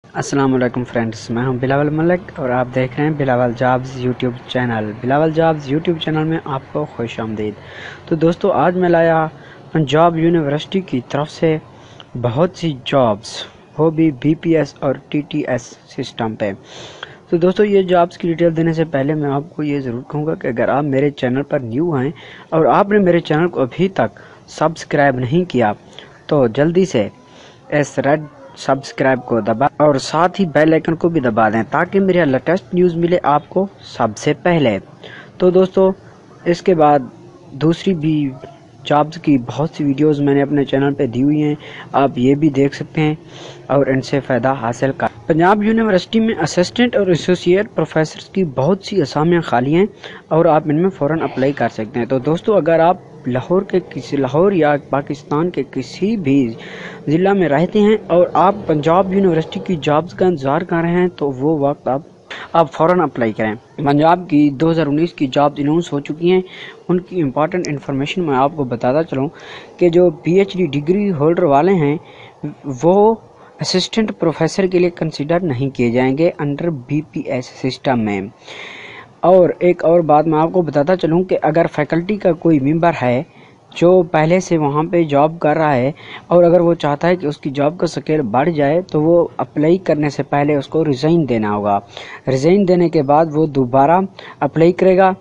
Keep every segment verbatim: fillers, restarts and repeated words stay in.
अस्सलाम वालेकुम फ्रेंड्स, मैं हूं बिलावल मलिक और आप देख रहे हैं Bilawal jobs YouTube channel. Bilawal jobs YouTube channel में आपको खुश आमदीद। तो दोस्तों, आज मैं लाया पंजाब यूनिवर्सिटी की तरफ से बहुत सी जॉब्स, वो भी बीपीएस और टीटीएस सिस्टम पे। तो दोस्तों, ये जॉब्स की डिटेल देने से पहले मैं आपको ये ज़रूर कहूँगा कि अगर आप मेरे चैनल पर न्यू हैं और आपने मेरे चैनल को अभी तक सब्सक्राइब नहीं किया तो जल्दी से इस रेड सब्सक्राइब को दबा और साथ ही बेल आइकन को भी दबा दें ताकि मेरे लेटेस्ट न्यूज़ मिले आपको सबसे पहले। तो दोस्तों, इसके बाद दूसरी भी जॉब्स की बहुत सी वीडियोस मैंने अपने चैनल पे दी हुई हैं, आप ये भी देख सकते हैं और इनसे फ़ायदा हासिल कर। पंजाब यूनिवर्सिटी में असिस्टेंट और एसोसिएट प्रोफेसर की बहुत सी असामियाँ खाली हैं और आप इनमें फ़ौरन अप्लाई कर सकते हैं। तो दोस्तों, अगर आप लाहौर के किसी लाहौर या पाकिस्तान के किसी भी ज़िला में रहते हैं और आप पंजाब यूनिवर्सिटी की जॉब्स का इंतज़ार कर रहे हैं तो वो वक्त आप आप फ़ौरन अप्लाई करें। पंजाब की दो हज़ार उन्नीस की जॉब्स अनाउंस हो चुकी हैं, उनकी इम्पॉर्टेंट इन्फॉर्मेशन मैं आपको बताता चलूँ कि जो पीएचडी डिग्री होल्डर वाले हैं वो असिस्टेंट प्रोफेसर के लिए कंसिडर नहीं किए जाएंगे अंडर बीपीएस सिस्टम में। और एक और बात मैं आपको बताता चलूँ कि अगर फैकल्टी का कोई मेंबर है जो पहले से वहाँ पे जॉब कर रहा है और अगर वो चाहता है कि उसकी जॉब का स्केल बढ़ जाए तो वो अप्लाई करने से पहले उसको रिज़ाइन देना होगा। रिज़ाइन देने के बाद वो दोबारा अप्लाई करेगा।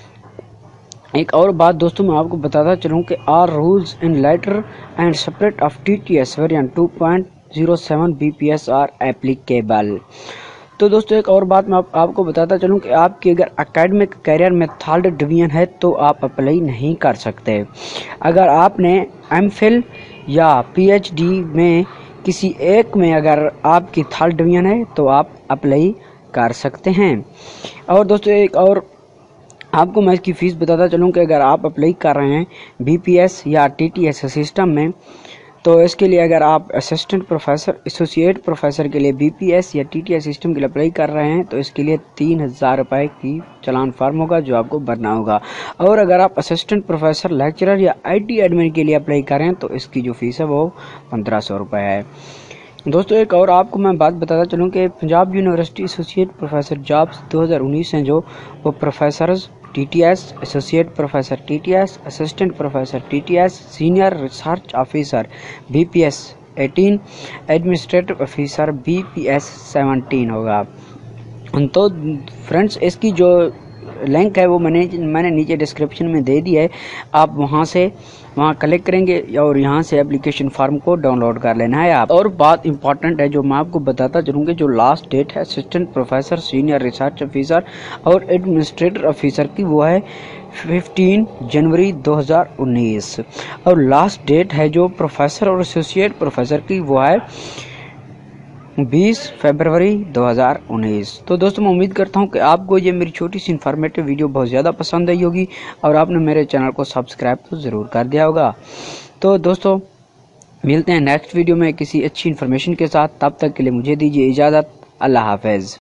एक और बात दोस्तों, मैं आपको बताता चलूँ कि are rules in letter and separate of TTS variant two point zero seven BPS are applicable. तो दोस्तों, एक और बात मैं आप, आपको बताता चलूँ कि आपकी अगर एकेडमिक कैरियर में थर्ड डिवीजन है तो आप अप्लाई नहीं कर सकते। अगर आपने एमफिल या पीएचडी में किसी एक में अगर आपकी थर्ड डिवीजन है तो आप अप्लाई कर सकते हैं। और दोस्तों, एक और आपको मैं इसकी फ़ीस बताता चलूँ कि अगर आप अप्लाई कर रहे हैं बीपीएस या टीटीएस सिस्टम में तो इसके लिए अगर आप असिस्टेंट प्रोफेसर एसोसिएट प्रोफेसर के लिए बीपीएस या टीटीएस सिस्टम के लिए अप्लाई कर रहे हैं तो इसके लिए तीन हज़ार रुपये की चालान फॉर्म होगा जो आपको भरना होगा। और अगर आप असिस्टेंट प्रोफेसर लेक्चरर या आईटी एडमिन के लिए अप्लाई करें तो इसकी जो फीस है वो पंद्रह सौ रुपये है। दोस्तों, एक और आपको मैं बात बताता चलूँ कि Punjab university associate professor jobs दो हज़ार उन्नीस हैं जो वो professors TTS, associate professor TTS, assistant professor TTS, senior research officer BPS अठारह, एडमिनिस्ट्रेटिव ऑफिसर बीपीएस सत्रह होगा। तो फ्रेंड्स, इसकी जो लिंक है वो मैंने मैंने नीचे डिस्क्रिप्शन में दे दी है, आप वहां से वहां क्लिक करेंगे और यहां से एप्लीकेशन फॉर्म को डाउनलोड कर लेना है आप। और बात इंपॉर्टेंट है जो मैं आपको बताता चलूँगी, जो लास्ट डेट है assistant professor, senior research officer और एडमिनिस्ट्रेटर ऑफिसर की वो है पंद्रह जनवरी दो हज़ार उन्नीस और लास्ट डेट है जो प्रोफेसर और एसोसिएट प्रोफेसर की वो है बीस फरवरी दो हज़ार उन्नीस। तो दोस्तों, मैं उम्मीद करता हूं कि आपको ये मेरी छोटी सी इन्फॉर्मेटिव वीडियो बहुत ज़्यादा पसंद आई होगी और आपने मेरे चैनल को सब्सक्राइब तो ज़रूर कर दिया होगा। तो दोस्तों, मिलते हैं नेक्स्ट वीडियो में किसी अच्छी इन्फॉर्मेशन के साथ। तब तक के लिए मुझे दीजिए इजाज़त। अल्लाह हाफ़िज़।